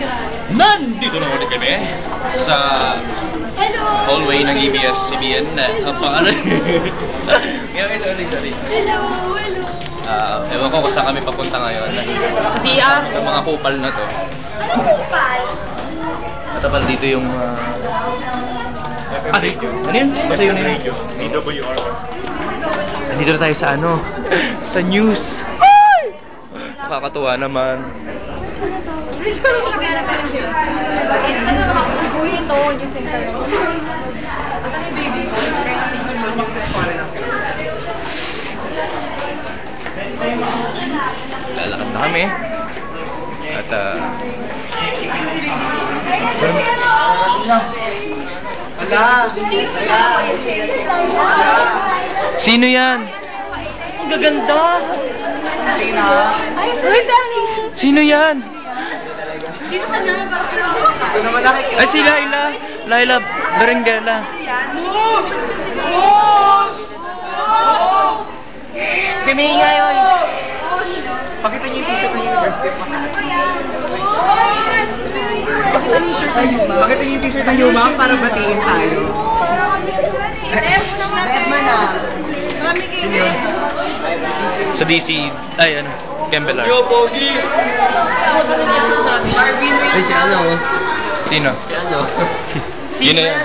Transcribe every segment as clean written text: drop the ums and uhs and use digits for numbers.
Nandito na ulit kami sa hallway ng ABS-CBN. Ang pangalan. Sorry. Hello. Ewan ko kung saan kami papunta ngayon. CR. Yung mga kupal na to. Ano kupal? Matapal dito yung... Ano yun? Basta yun yun. AWR. Nandito na tayo sa ano? Sa news. Nakakatuwa naman. Ito, news and current. Lalakad na kami. At sino yan? Ang gaganda. Ay, Sino yan? Sino ka na? Ay, si Laila. Laila Berenguela. Kuminga yun. Pakita niyo yung t-shirt ng university. Pakita niyo yung shirt ng Yuma. Pakita niyo yung t-shirt ng Yuma para batiin tayo. Sino yun? Sa DC. Ay, ano? Kembelar. Pogi! Ay, si ano? Sino? Si ano? Yun na yan.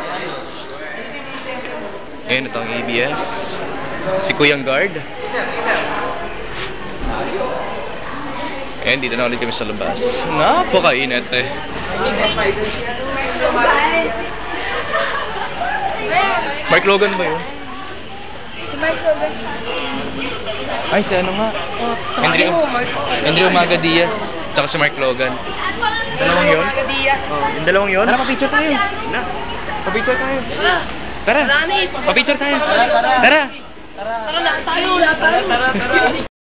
Ngayon, ito ang ABS. Si Kuyang Guard. Ayan, dito na ulit kami sa labas. Napakainit eh. Mark Logan ba yun? Si Mark Logan. Ay, si ano nga? Henry Umaga Diaz. Tsaka si Mark Logan. Dalawang yun? Yung dalawang yun? Tara, pa-picture tayo. Pa-picture tayo. Tara. Pa-picture tayo. Tara. Tara, lahat tayo.